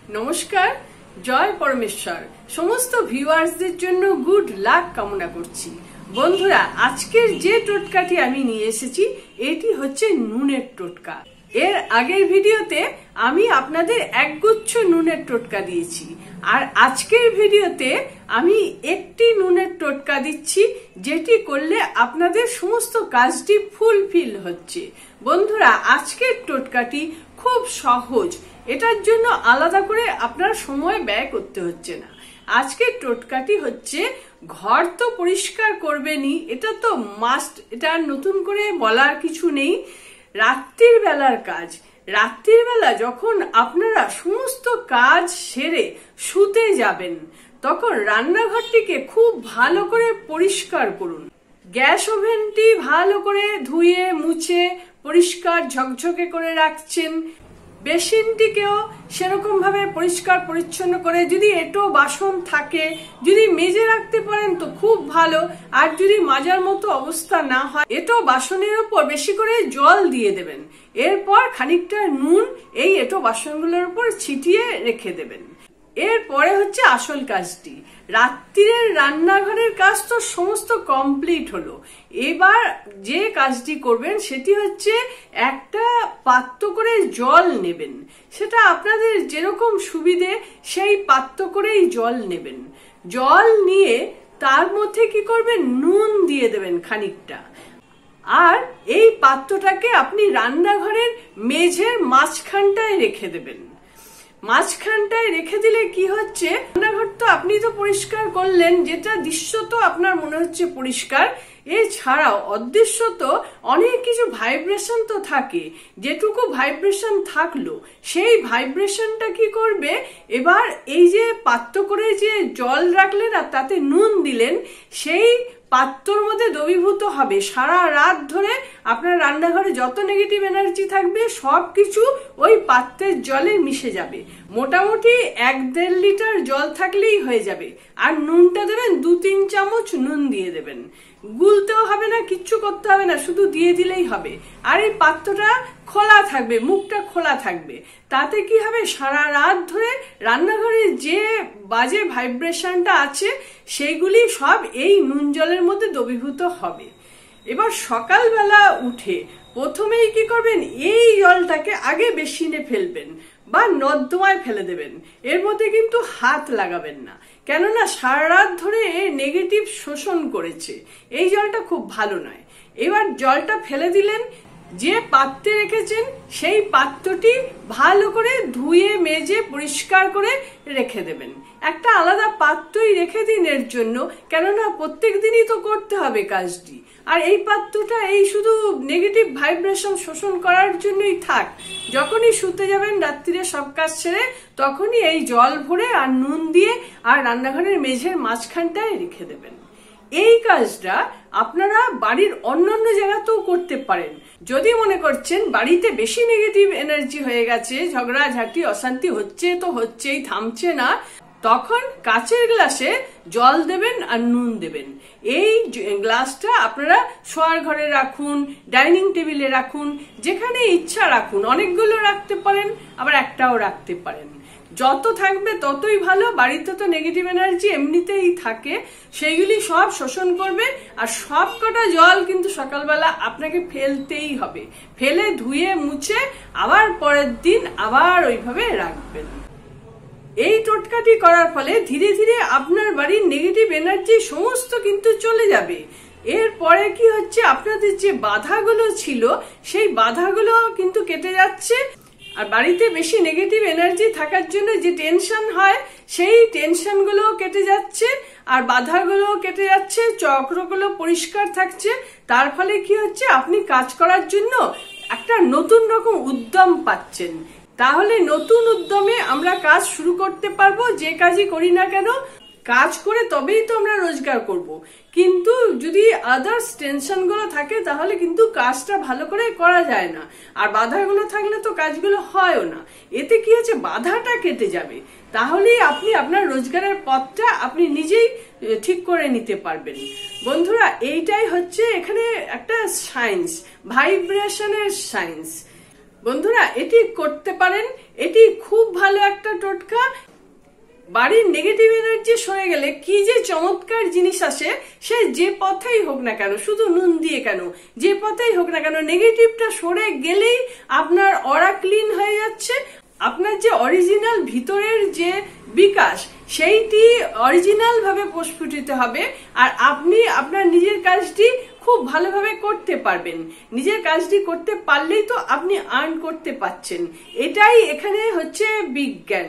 নমস্কার, জয় পরমেশ্বর। সমস্ত ভিউয়ার্সদের জন্য গুড লাক কামনা করছি। বন্ধুরা, আজকের যে টোটকাটি আমি নিয়ে এসেছি এটি হচ্ছে নুনের টোটকা। এর আগের ভিডিওতে আমি আপনাদের একগুচ্ছ নুনের টোটকা দিয়েছি, আর আজকের ভিডিওতে আমি একটি নুনের টোটকা দিচ্ছি যেটি করলে আপনাদের সমস্ত কাজটি ফুলফিল হচ্ছে। বন্ধুরা, আজকের টোটকাটি খুব সহজ, এটার জন্য আলাদা করে আপনার সময় ব্যয় করতে হচ্ছে না। আজকের টোটকাটি হচ্ছে, ঘর তো পরিষ্কার করবেনই, এটা তো মাস্ট, এটা নতুন করে বলার কিছু নেই। রাত্রির বেলার কাজ, রাত্রির বেলা যখন আপনারা সমস্ত কাজ সেরে শুতে যাবেন তখন রান্নাঘরটিকে খুব ভালো করে পরিষ্কার করুন। গ্যাস ওভেনটি ভালো করে ধুয়ে মুছে পরিষ্কার ঝকঝকে করে রাখছেন। বেসিনটিকেও সেরকম ভাবে পরিষ্কার পরিচ্ছন্ন করে, যদি এঁটো বাসন থাকে যদি মেজে রাখতে পারেন তো খুব ভালো, আর যদি মাজার মতো অবস্থা না হয় এঁটো বাসনের উপর বেশি করে জল দিয়ে দেবেন। এরপর খানিকটা নুন এই এঁটো বাসনগুলোর উপর ছিটিয়ে রেখে দেবেন। এরপরে হচ্ছে আসল কাজটি, রাত্রিরের রান্নাঘরের কাজ তো সমস্ত কমপ্লিট হলো। এবার যে কাজটি করবেন সেটি হচ্ছে, একটা পাত্র করে জল নেবেন। সেটা আপনাদের যেরকম সুবিধে সেই পাত্র করেই জল নেবেন। জল নিয়ে তার মধ্যে কি করবেন, নুন দিয়ে দেবেন খানিকটা। আর এই পাত্রটাকে আপনি রান্নাঘরের মেঝের মাঝখানটায় রেখে দেবেন। মাঝখানটায় রেখে দিলে কি হচ্ছে, রান্নাঘর তো আপনি তো পরিষ্কার করলেন, যেটা দৃশ্যত আপনার মনে হচ্ছে পরিষ্কার। এছাড়াও অদৃশ্যত অনেক কিছু ভাইব্রেশন তো থাকে, যেটুকু ভাইব্রেশন থাকলো সেই ভাইব্রেশনটা কি করবে, এবার এই যে পাত্র করে যে জল রাখলেন আর তাতে নুন দিলেন, সেই পাত্রর মধ্যে দ্রবীভূত হবে। সারা রাত ধরে আপনার রান্নাঘরে যত নেগেটিভ এনার্জি থাকবে সবকিছু ওই পাত্রের জলে মিশে যাবে। মোটামুটি 1-1.5 লিটার জল থাকলেই হয়ে যাবে। আর নুনটা দেবেন, 2-3 চামচ নুন দিয়ে দেবেন। গুলতেও হবে না, কিচ্ছু করতে হবে না, শুধু দিয়ে দিলেই হবে। আর এই পাত্রটা খোলা থাকবে, মুখটা খোলা থাকবে। তাতে কি হবে, সারা রাত ধরে রান্নাঘরে যে বাজে ভাইব্রেশনটা আছে সেইগুলি সব এই নুন জলের মধ্যে দ্রবীভূত হবে। এবার সকালবেলা উঠে প্রথমেই কি করবেন, এই জলটাকে আগে বেসিনে ফেলবেন বা নর্দমায় ফেলে দেবেন। এর মধ্যে কিন্তু হাত লাগাবেন না, কেননা সারা রাত ধরে নেগেটিভ শোষণ করেছে। এই জলটা খুব ভালো নয়। এবার জলটা ফেলে দিলেন, যে পাত্রে রেখেছেন সেই পাত্রটি ভালো করে ধুয়ে মেজে পরিষ্কার করে রেখে দেবেন। একটা আলাদা পাত্রই রেখে দিন এর জন্য, কেননা প্রত্যেক দিনই তো করতে হবে কাজটি। আর এই পাত্রটা এই শুধু নেগেটিভ ভাইব্রেশন শোষণ করার জন্যই থাক। যখনই শুতে যাবেন রাত্রিরে সব কাজ ছেড়ে, তখনই এই জল ভরে আর নুন দিয়ে আর রান্নাঘরের মেঝের মাঝখানটায় রেখে দেবেন। এই কাজটা আপনারা বাড়ির অন্যান্য জায়গাতেও করতে পারেন। যদি মনে করছেন বাড়িতে বেশি নেগেটিভ এনার্জি হয়ে গেছে, ঝগড়াঝাটি অশান্তি হচ্ছে তো হচ্ছেই, থামছে না, তখন কাচের গ্লাসে জল দেবেন আর নুন দেবেন। এই গ্লাসটা আপনারা শোয়ার ঘরে রাখুন, ডাইনিং টেবিলে রাখুন, যেখানে ইচ্ছা রাখুন। অনেকগুলো রাখতে পারেন, আবার একটাও রাখতে পারেন। যত থাকবে ততই ভালো। বাড়িতে তো নেগেটিভ এনার্জি এমনিতেই থাকে, সেইগুলি সব শোষণ করবে। আর সব কটা জল কিন্তু সকালবেলা আপনাকে ফেলতেই হবে। ফেলে ধুয়ে মুছে আবার পরের দিন আবার ওইভাবে রাখবেন। এই টোটকাটি করার ফলে ধীরে ধীরে আপনার বাড়ির নেগেটিভ এনার্জি সমস্ত কিন্তু চলে যাবে। এরপরে কি হচ্ছে, আপনাদের যে বাধাগুলো ছিল সেই বাধাগুলো কিন্তু কেটে যাচ্ছে। আর বাড়িতে বেশি নেগেটিভ এনার্জি থাকার জন্য যে টেনশন হয় সেই টেনশন গুলো কেটে যাচ্ছে, আর বাধাগুলো কেটে যাচ্ছে, চক্রগুলো পরিষ্কার থাকছে। তার ফলে কি হচ্ছে, আপনি কাজ করার জন্য একটা নতুন রকম উদ্যম পাচ্ছেন। তাহলে নতুন উদ্যমে আমরা কাজ শুরু করতে পারবো। যে কাজই করি না কেন, কাজ করে তবেই তো আমরা রোজগার করব। কিন্তু যদি আদার্স টেনশন গুলো থাকে তাহলে কিন্তু কাজটা ভালো করে করা যায় না। আর বাধাগুলো থাকলে তো কাজগুলো হয়ও না। এতে কি হচ্ছে, বাধাটা কেটে যাবে। তাহলেই আপনি আপনার রোজগারের পথটা আপনি নিজেই ঠিক করে নিতে পারবেন। বন্ধুরা, এইটাই হচ্ছে এখানে একটা সায়েন্স, ভাইব্রেশনের সায়েন্স। বন্ধুরা এটি করতে পারেন, এটি খুব ভালো একটা টোটকা। বাড়ির নেগেটিভ এনার্জি সরে গেলে কি যে চমৎকার জিনিস আসে, সে যে পথেই হোক না কেন, শুধু নুন দিয়ে কেন, যে পথেই হোক না কেন, নেগেটিভটা সরে গেলেই আপনার অরা ক্লিন হয়ে যাচ্ছে। আপনার যে অরিজিনাল ভিতরের যে বিকাশ, সেইটি অরিজিনাল ভাবে প্রস্ফুটিত হবে, আর আপনি আপনার নিজের কাজটি খুব ভালোভাবে করতে পারবেন। নিজের কাজটি করতে পারলেই তো আপনি আর্ন করতে পাচ্ছেন। এটাই এখানে হচ্ছে বিজ্ঞান।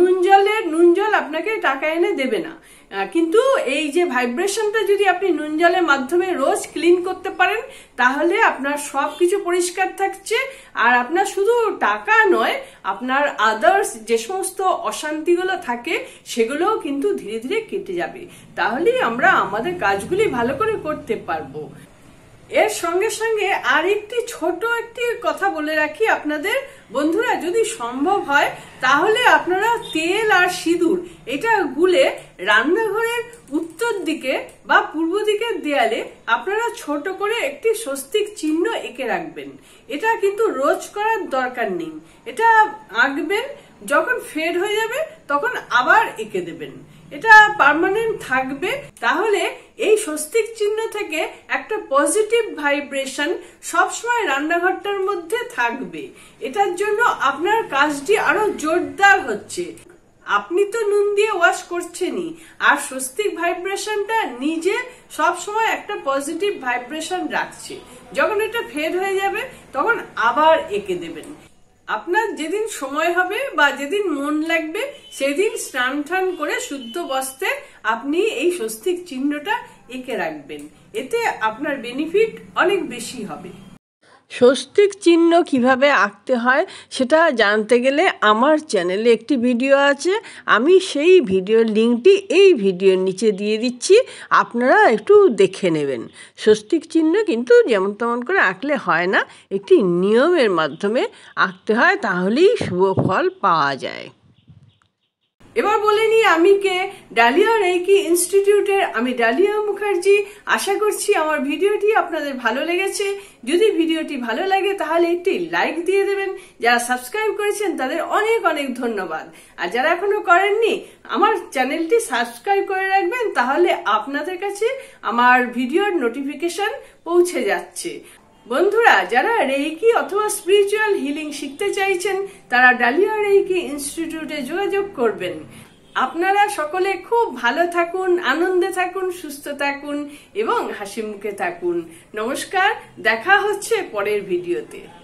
নুন জল আপনাকে টাকা এনে দেবে না, কিন্তু এই যে ভাইব্রেশনটা যদি আপনি নুন জলের মাধ্যমে রোজ ক্লিন করতে পারেন, তাহলে আপনার সবকিছু পরিষ্কার থাকছে। আর আপনার শুধু টাকা নয়, আপনার আদার্স যে সমস্ত অশান্তিগুলো থাকে সেগুলোও কিন্তু ধীরে ধীরে কেটে যাবে। তাহলেই আমরা আমাদের কাজগুলি ভালো করে করতে পারবো। এর সঙ্গে সঙ্গে আরেকটি ছোট একটি কথা বলে রাখি আপনাদের বন্ধুরা, যদি সম্ভব হয় তাহলে আপনারা তেল আর সিঁদুর এটা গুলে রান্নাঘরের উত্তর দিকে বা পূর্ব দিকের দেয়ালে আপনারা ছোট করে একটি স্বস্তিক চিহ্ন এঁকে রাখবেন। এটা কিন্তু রোজ করার দরকার নেই, এটা আঁকবেন, যখন ফেড হয়ে যাবে তখন আবার এঁকে দেবেন, এটা পার্মানেন্ট থাকবে। তাহলে এই স্বস্তিক চিহ্ন থেকে একটা পজিটিভ ভাইব্রেশন সবসময় রান্নাঘরটার মধ্যে থাকবে। এটার জন্য আপনার কাজটি আরো জোরদার হচ্ছে। আপনি তো নুন দিয়ে ওয়াশ করছেনই, আর স্বস্তিক ভাইব্রেশনটা নিজে সবসময় একটা পজিটিভ ভাইব্রেশন রাখছে। যখন এটা ফেড হয়ে যাবে তখন আবার এঁকে দেবেন। আপনার যেদিন সময় হবে বা যেদিন মন লাগবে সেদিন স্নান টান করে শুদ্ধ বস্ত্রে আপনি এই স্বস্তিক চিহ্নটা এঁকে রাখবেন। এতে আপনার বেনিফিট অনেক বেশি হবে। স্বস্তিক চিহ্ন কিভাবে আঁকতে হয় সেটা জানতে গেলে আমার চ্যানেলে একটি ভিডিও আছে, আমি সেই ভিডিওর লিঙ্কটি এই ভিডিওর নিচে দিয়ে দিচ্ছি, আপনারা একটু দেখে নেবেন। স্বস্তিক চিহ্ন কিন্তু যেমন তেমন করে আঁকলে হয় না, একটি নিয়মের মাধ্যমে আঁকতে হয়, তাহলেই শুভ ফল পাওয়া যায়। এবার বলে নিই আমি কে। ডালিয়া রেইকি ইনস্টিটিউটের আমি ডালিয়া মুখার্জি। আশা করছি আমার ভিডিওটি আপনাদের ভালো লেগেছে। যদি ভিডিওটি ভালো লাগে তাহলে একটি লাইক দিয়ে দেবেন। যারা সাবস্ক্রাইব করেছেন তাদের অনেক অনেক ধন্যবাদ। আর যারা এখনো করেননি আমার চ্যানেলটি সাবস্ক্রাইব করে রাখবেন, তাহলে আপনাদের কাছে আমার ভিডিওর নোটিফিকেশন পৌঁছে যাচ্ছে। বন্ধুরা যারা রেইকি অথবা স্পিরিচুয়াল হিলিং শিখতে চাইছেন তারা ডালিয়া রেইকি ইনস্টিটিউটে যোগাযোগ করবেন। আপনারা সকলে খুব ভালো থাকুন, আনন্দে থাকুন, সুস্থ থাকুন এবং হাসি মুখে থাকুন। নমস্কার, দেখা হচ্ছে পরের ভিডিওতে।